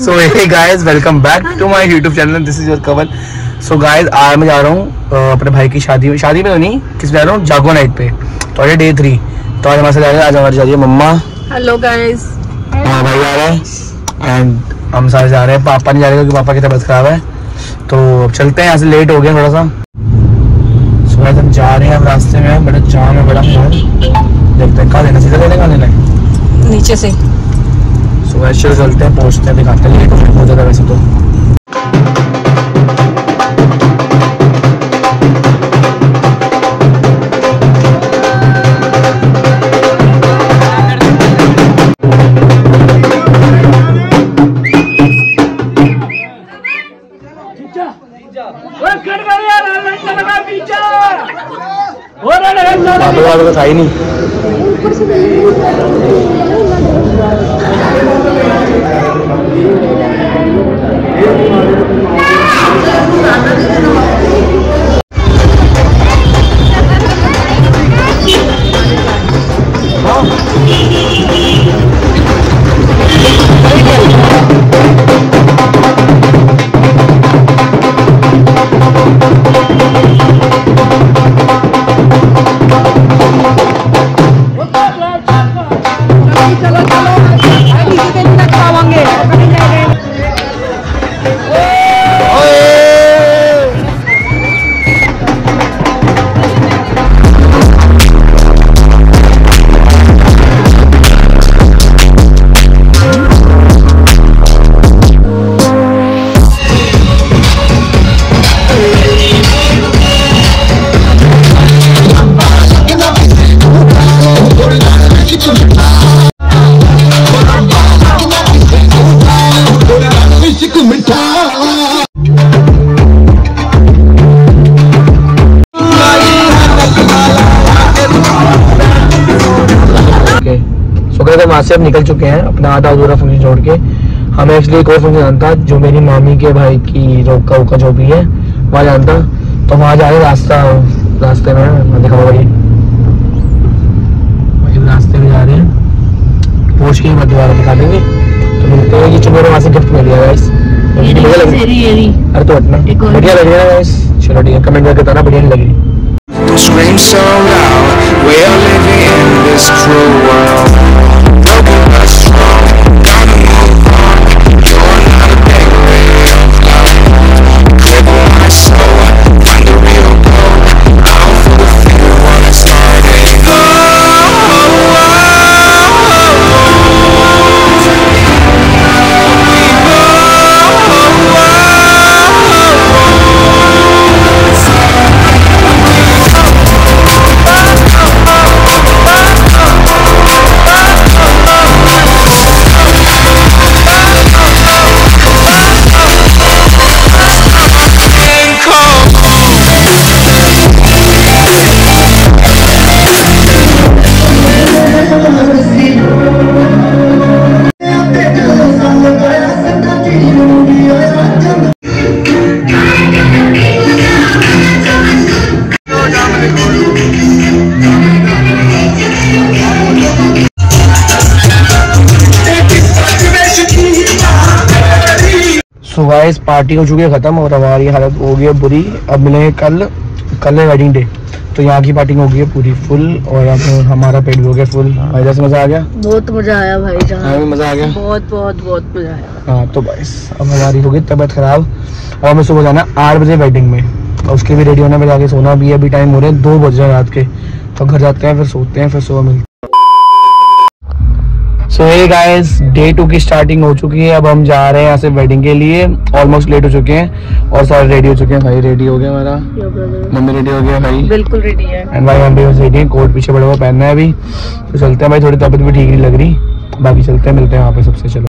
So hey guys, welcome back to my YouTube channel. This is your Kawal. So guys, आज मैं जा रहा हूँ अपने भाई की शादी में तो नहीं, किस में जा रहा हूँ, जागो नाइट पे। तो आज डे 3। तो आज हमारे साथ जा रहे हैं, आज हमारी जा रही है मम्मा। Hello guys. हाँ भाई आ रहा है एंड हम सारे जा रहे हैं। पापा नहीं जा रहे क्योंकि पापा की तबीयत खराब है। तो अब चलते हैं, यहाँ से लेट हो गया थोड़ा सा। सो हम जा रहे हैं, अब रास्ते में बड़ा जाम है, बड़ा देखते हैं कहाँ लेना, सीधा लेना कहाँ लेना है, नीचे से। सो वैसे चलते हैं, पहुँचते हैं, दिखाते हैं। लेट हो जाता है वैसे तो। वालों का था ही नहीं। वहाँ से अब निकल चुके हैं अपना आधा अधूरा फंक्शन छोड़ के। हमें एक्चुअली एक और फंक्शन जाना था, जो मेरी मामी के भाई की रोका वोका जो भी है वहाँ जाना था। तो वहाँ जा रहे रास्ते में देखा भाई, रास्ते में जा रहे हैं, पहुँच के बाद दोबारा दिखा देंगे। तो मिलते हैं, ये मेरे वहाँ से गिफ्ट मिल गया गाइस। अरे तो हटना, बढ़िया लग रहा है गाइस। चलो ठीक है, कमेंट करके बताना बढ़िया नहीं लगी। Scream so loud, we're living in this cruel world. Broken but strong, gotta move on. You're not a bakery of love. Cripple my soul, find the real goal. I'll fulfill what I started. So guys, party हो चुकी है खत्म और हमारी हालत हो गई है बुरी। अब मिलेंगे कल है वेडिंग डे। तो यहाँ की पार्टी हो गई है पूरी फुल और अब हमारा पेट भी हो गया फुल। भाई जैसे मजा आ गया, बहुत मजा आया भाई, जहाँ मजा आ गया, बहुत मजा आया। हाँ तो गाइस, अब हमारी हो गई तबीयत खराब और हमें सुबह जाना 8 बजे वेडिंग में, और उसके भी रेडी होने में जाके सोना भी है। अभी टाइम हो रहे हैं 2 बज रहे रात के। तो घर जाते हैं, फिर सोते हैं, फिर सुबह मिलते हैं। सो हे गाइस, डे 2 की स्टार्टिंग हो चुकी है। अब हम जा रहे हैं यहाँ से वेडिंग के लिए। ऑलमोस्ट लेट हो चुके हैं और सारे रेडी हो चुके हैं। भाई रेडी हो गया हमारा, मम्मी रेडी हो गया, भाई बिल्कुल रेडी है, एंड भाई हम भी रेडी हैं। कोट पीछे बड़ा हुआ पहनना है अभी। तो चलते हैं भाई, थोड़ी तबीयत भी ठीक नहीं लग रही, बाकी चलते हैं, मिलते हैं वहाँ पे सबसे। चलो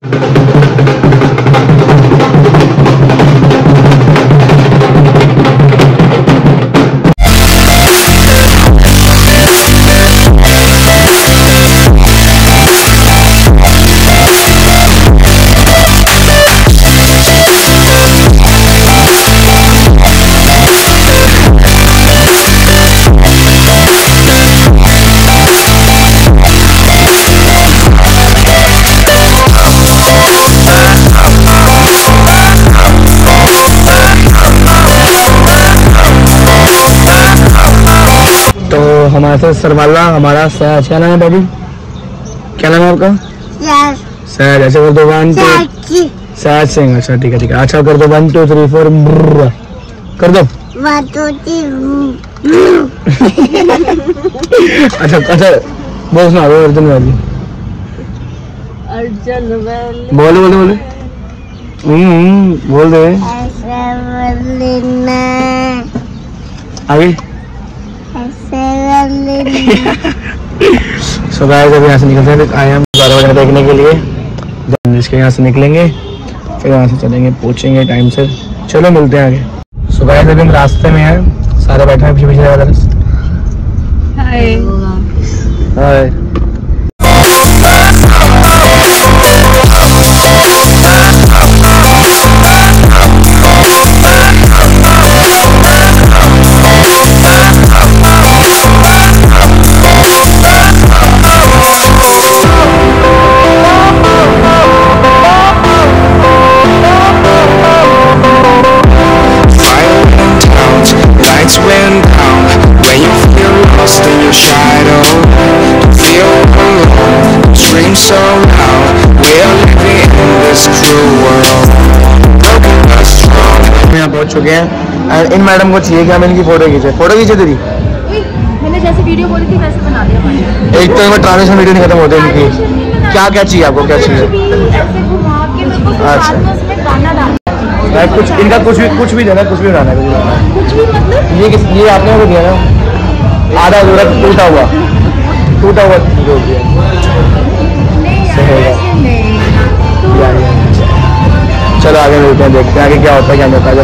हमारे साथ सरवाला हमारा सहज, क्या नाम है बाबू, क्या नाम है आपका? सहज। ऐसे कर दो 1 2 सहज सिंह। अच्छा ठीक है ठीक है। अच्छा कर दो 1 2 3 4 कर दो 1 2 3। अच्छा अच्छा बोल सुना दो अर्जुन वैली। अर्जुन वैली बोलो बोलो बोलो बोल दे आगे। सो गाइस अभी यहाँ से निकलते हैं, आए हम 12 बजे देखने के लिए। जब इसके यहाँ से निकलेंगे फिर यहाँ से चलेंगे, पहुँचेंगे टाइम से। चलो मिलते हैं आगे। सो गाइस अभी हम रास्ते में हैं, सारे बैठे हैं पीछे पीछे। हाय हाय। पहुंच चुके हैं एंड इन मैडम को चाहिए कि हम इनकी फोटो खींचे। फोटो खींचे तेरी? मैंने जैसे वीडियो बोली थी वैसे बना दिया भाई। एक तो ट्रांजेक्शन वीडियो नहीं खत्म होते इनकी। क्या क्या चाहिए आपको, क्या चाहिए? अच्छा कुछ इनका कुछ भी देना, कुछ भी बनाना है। कुछ भी मतलब ये आपने को दिया ना आधा अधूरा टूटा हुआ जो दिया। चलो आगे मिलते हैं, देखते हैं आगे क्या होता है क्या नहीं होता है।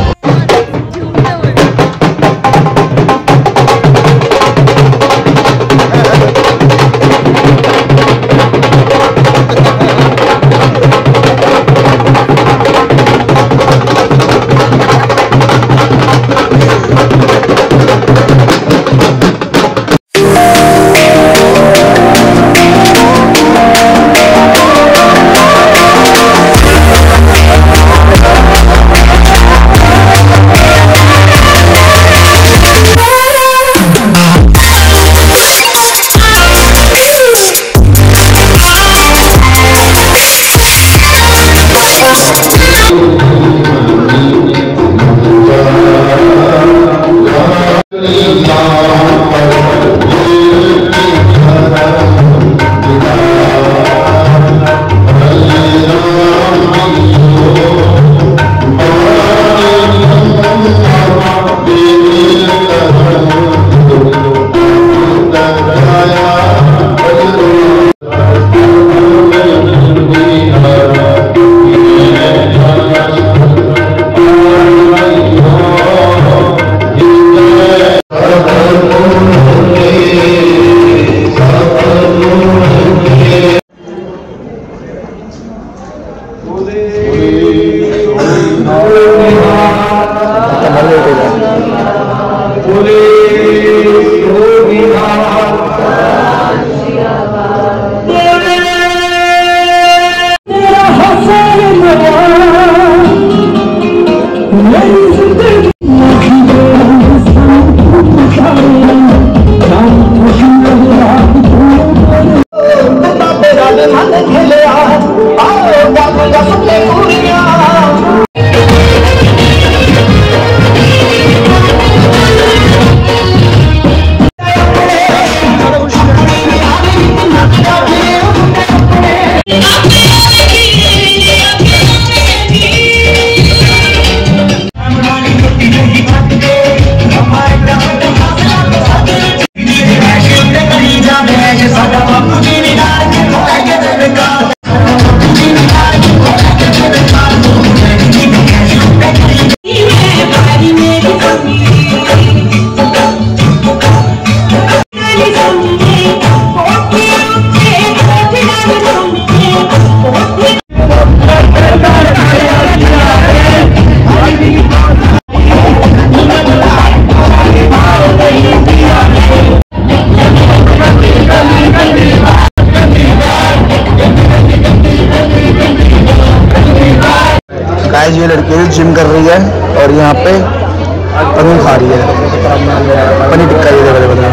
गाइस ये लड़की जिम कर रही है और यहाँ पे पनीर खा रही है, पनीर टिक्का। ये देखो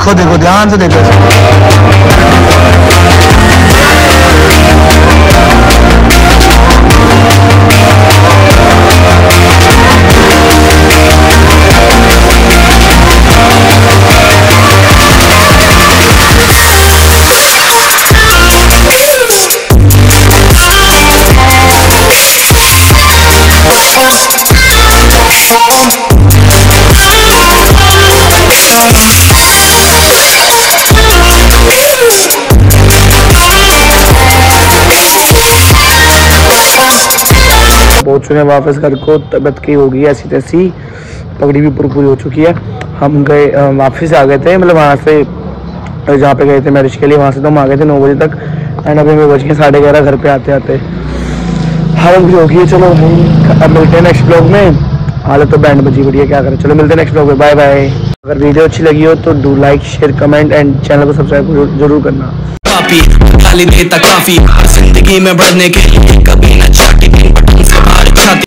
देखो देखो ध्यान से देखो। पहुंच चुके हैं वापस घर को। तबीयत की होगी ऐसी तैसी, पगड़ी भी पूरी हो चुकी है। हम गए वापस आ गए थे, मतलब वहाँ से जहाँ पे गए थे मैरिज के लिए, वहाँ से तो हम आ गए थे 9 बजे तक। एंड अभी हमें बज गए 11:30 घर पे आते आते। हालत भी होगी। चलो अब मिलते हैं नेक्स्ट ब्लॉग में। हालत तो बैंड बजी बढ़िया, क्या करें। चलो मिलते हैं नेक्स्ट ब्लॉग में, बाय बाय। अगर वीडियो अच्छी लगी हो तो do like share comment and channel को सब्सक्राइब जरूर करना। काफी गाली देता काफी जिंदगी में बढ़ने के लिए कभी न